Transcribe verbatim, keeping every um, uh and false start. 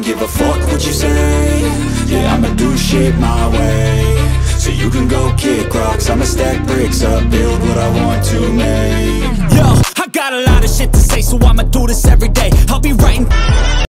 give a fuck what you say. Yeah, I'ma do shit my way. So you can go kick rocks, I'ma stack bricks up, build what I want to make. Yo, I got a lot of shit to say, so I'ma do this every day. I'll be writing